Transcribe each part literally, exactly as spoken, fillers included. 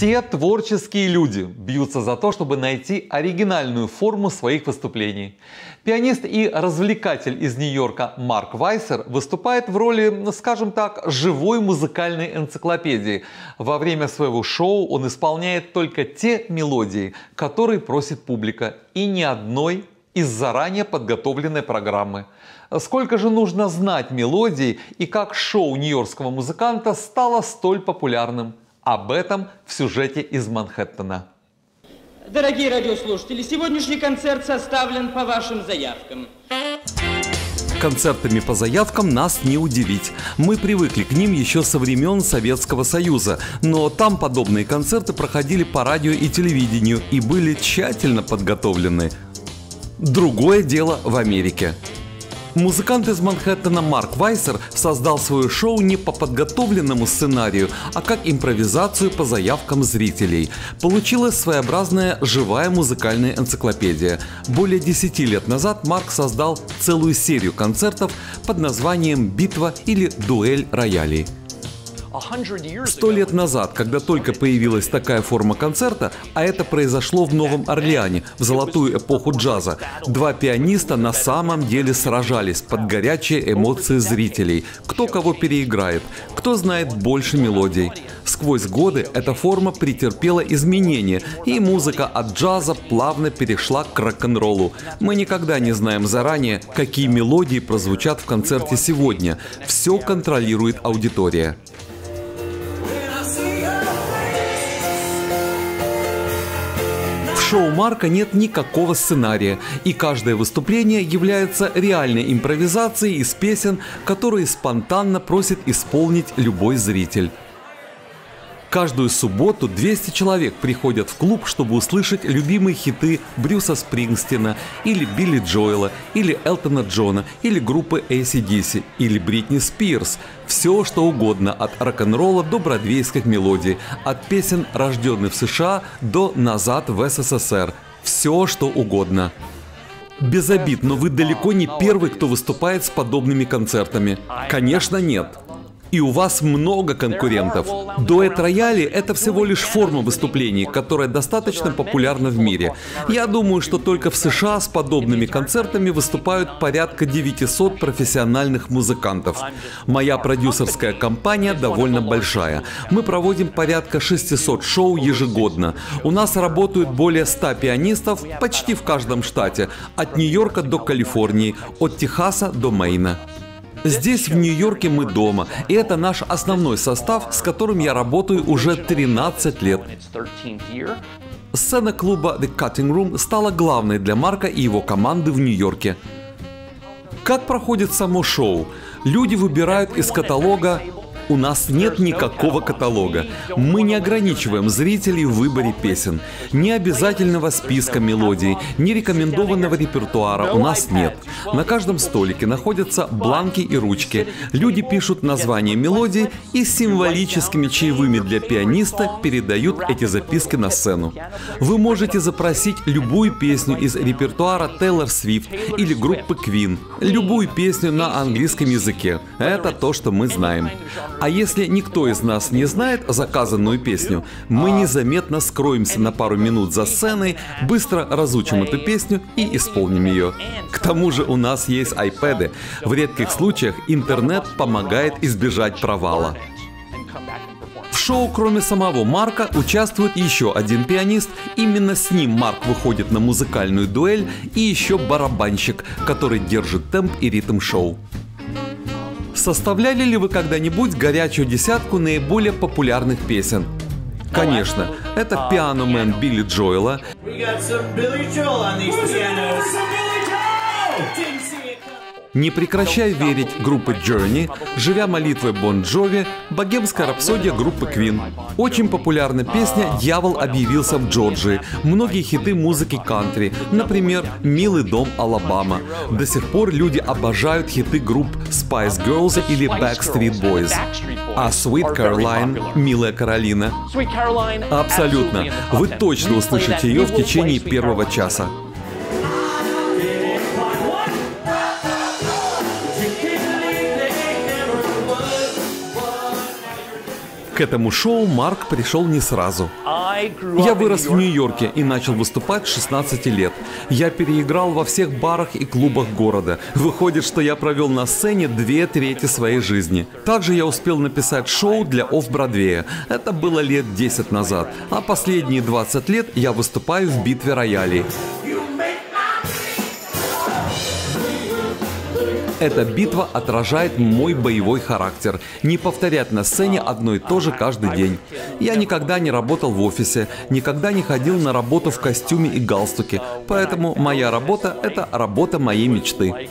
Все творческие люди бьются за то, чтобы найти оригинальную форму своих выступлений. Пианист и развлекатель из Нью-Йорка Марк Weiser выступает в роли, скажем так, живой музыкальной энциклопедии. Во время своего шоу он исполняет только те мелодии, которые просит публика, и ни одной из заранее подготовленной программы. Сколько же нужно знать мелодий и как шоу нью-йоркского музыканта стало столь популярным? Об этом в сюжете из Манхэттена. Дорогие радиослушатели, сегодняшний концерт составлен по вашим заявкам. Концертами по заявкам нас не удивить. Мы привыкли к ним еще со времен Советского Союза, но там подобные концерты проходили по радио и телевидению и были тщательно подготовлены. Другое дело в Америке. Музыкант из Манхэттена Марк Weiser создал свое шоу не по подготовленному сценарию, а как импровизацию по заявкам зрителей. Получилась своеобразная живая музыкальная энциклопедия. Более десяти лет назад Марк создал целую серию концертов под названием «Битва» или «Дуэль роялей». Сто лет назад, когда только появилась такая форма концерта, а это произошло в Новом Орлеане, в золотую эпоху джаза, два пианиста на самом деле сражались под горячие эмоции зрителей, кто кого переиграет, кто знает больше мелодий. Сквозь годы эта форма претерпела изменения, и музыка от джаза плавно перешла к рок-н-роллу. Мы никогда не знаем заранее, какие мелодии прозвучат в концерте сегодня. Все контролирует аудитория. В шоу Марка нет никакого сценария, и каждое выступление является реальной импровизацией из песен, которые спонтанно просит исполнить любой зритель. Каждую субботу двести человек приходят в клуб, чтобы услышать любимые хиты Брюса Спрингстина, или Билли Джоэла, или Элтона Джона, или группы эй си ди си, или Бритни Спирс. Все, что угодно, от рок-н-ролла до бродвейских мелодий, от песен, рожденных в США, до «Назад в эс эс эс эр». Все, что угодно. Без обид, но вы далеко не первый, кто выступает с подобными концертами. Конечно, нет. И у вас много конкурентов. Дуэт-рояли – это всего лишь форма выступлений, которая достаточно популярна в мире. Я думаю, что только в США с подобными концертами выступают порядка девятисот профессиональных музыкантов. Моя продюсерская компания довольно большая. Мы проводим порядка шестисот шоу ежегодно. У нас работают более ста пианистов почти в каждом штате, от Нью-Йорка до Калифорнии, от Техаса до Мэйна. Здесь, в Нью-Йорке, мы дома, и это наш основной состав, с которым я работаю уже тринадцать лет. Сцена клуба The Cutting Room стала главной для Марка и его команды в Нью-Йорке. Как проходит само шоу? Люди выбирают из каталога. У нас нет никакого каталога. Мы не ограничиваем зрителей в выборе песен. Ни обязательного списка мелодий, ни рекомендованного репертуара у нас нет. На каждом столике находятся бланки и ручки. Люди пишут название мелодий и с символическими чаевыми для пианиста передают эти записки на сцену. Вы можете запросить любую песню из репертуара Тейлор Свифт или группы Queen, любую песню на английском языке. Это то, что мы знаем. А если никто из нас не знает заказанную песню, мы незаметно скроемся на пару минут за сценой, быстро разучим эту песню и исполним ее. К тому же у нас есть айпэды. В редких случаях интернет помогает избежать провала. В шоу, кроме самого Марка, участвует еще один пианист. Именно с ним Марк выходит на музыкальную дуэль, и еще барабанщик, который держит темп и ритм шоу. Составляли ли вы когда-нибудь горячую десятку наиболее популярных песен? Конечно, это «Пианомен» Билли Джоэла, «Не прекращай верить» группы Journey, «Живя молитвой» Бон Джови, «Богемская рапсодия» группы Queen. Очень популярна песня «Дьявол объявился в Джорджии», многие хиты музыки кантри, например, «Милый дом Алабама». До сих пор люди обожают хиты групп Spice Girls или Backstreet Boys. А Sweet Caroline, «Милая Каролина». Абсолютно. Вы точно услышите ее в течение первого часа. К этому шоу Марк пришел не сразу. Я вырос в Нью-Йорке и начал выступать с шестнадцати лет. Я переиграл во всех барах и клубах города. Выходит, что я провел на сцене две трети своей жизни. Также я успел написать шоу для офф-бродвея. Это было лет десять назад. А последние двадцать лет я выступаю в битве роялей. Эта битва отражает мой боевой характер. Не повторять на сцене одно и то же каждый день. Я никогда не работал в офисе, никогда не ходил на работу в костюме и галстуке. Поэтому моя работа – это работа моей мечты.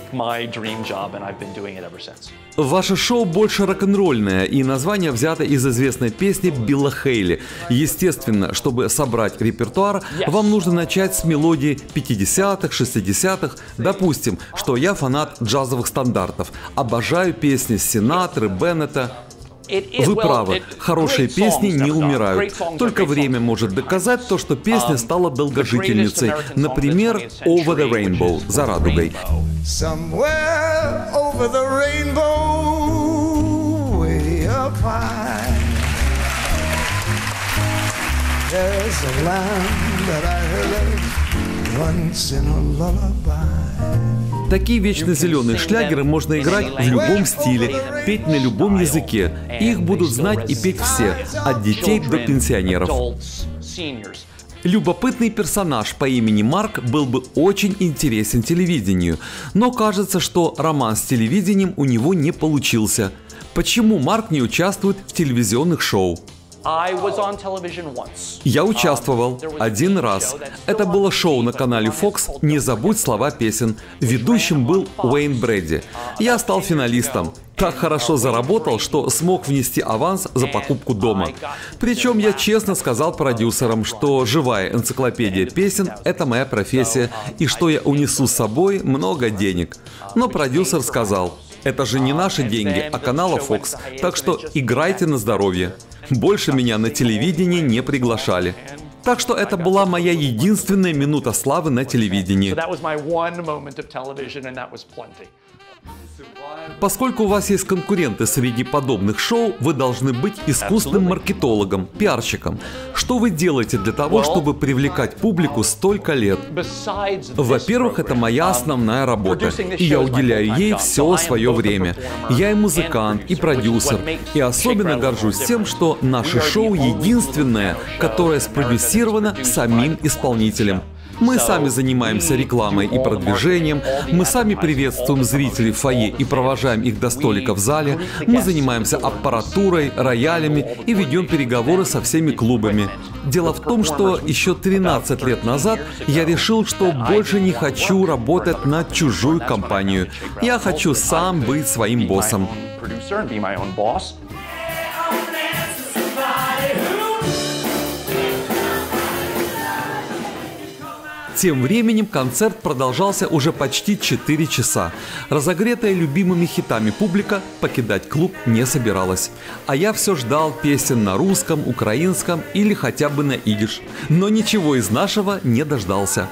Ваше шоу больше рок-н-ролльное, и название взято из известной песни Билла Хейли. Естественно, чтобы собрать репертуар, вам нужно начать с мелодии пятидесятых, шестидесятых. Допустим, что я фанат джазовых стандартов. Обожаю песни Синатры, Беннета. Вы правы, хорошие песни не умирают. Только время может доказать то, что песня стала долгожительницей. Например, «Over the Rainbow» «За радугой». Такие вечно зеленые шлягеры можно играть в любом стиле, петь на любом языке. Их будут знать и петь все, от детей до пенсионеров. Любопытный персонаж по имени Марк был бы очень интересен телевидению, но кажется, что роман с телевидением у него не получился. Почему Марк не участвует в телевизионных шоу? Я участвовал один раз. Это было шоу на канале Fox «Не забудь слова песен». Ведущим был Уэйн Брэди. Я стал финалистом. Так хорошо заработал, что смог внести аванс за покупку дома. Причем я честно сказал продюсерам, что живая энциклопедия песен – это моя профессия, и что я унесу с собой много денег. Но продюсер сказал: это же не наши деньги, а канала Fox, так что играйте на здоровье. Больше меня на телевидении не приглашали. Так что это была моя единственная минута славы на телевидении. Поскольку у вас есть конкуренты среди подобных шоу, вы должны быть искусным маркетологом, пиарщиком. Что вы делаете для того, чтобы привлекать публику столько лет? Во-первых, это моя основная работа, и я уделяю ей все свое время. Я и музыкант, и продюсер, и особенно горжусь тем, что наше шоу единственное, которое спродюсировано самим исполнителем. Мы сами занимаемся рекламой и продвижением, мы сами приветствуем зрителей в фойе и провожаем их до столика в зале, мы занимаемся аппаратурой, роялями и ведем переговоры со всеми клубами. Дело в том, что еще тринадцать лет назад я решил, что больше не хочу работать на чужую компанию. Я хочу сам быть своим боссом. Тем временем концерт продолжался уже почти четыре часа. Разогретая любимыми хитами публика покидать клуб не собиралась. А я все ждал песен на русском, украинском или хотя бы на идиш. Но ничего из нашего не дождался.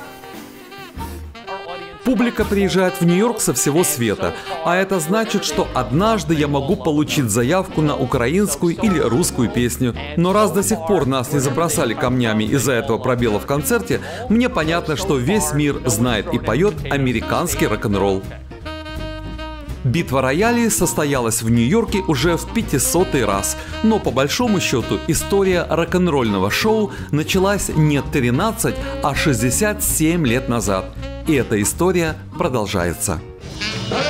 Публика приезжает в Нью-Йорк со всего света, а это значит, что однажды я могу получить заявку на украинскую или русскую песню. Но раз до сих пор нас не забросали камнями из-за этого пробела в концерте, мне понятно, что весь мир знает и поет американский рок-н-ролл. Битва роялей состоялась в Нью-Йорке уже в пятисотый раз, но по большому счету история рок-н-ролльного шоу началась не тринадцать, а шестьдесят семь лет назад. И эта история продолжается.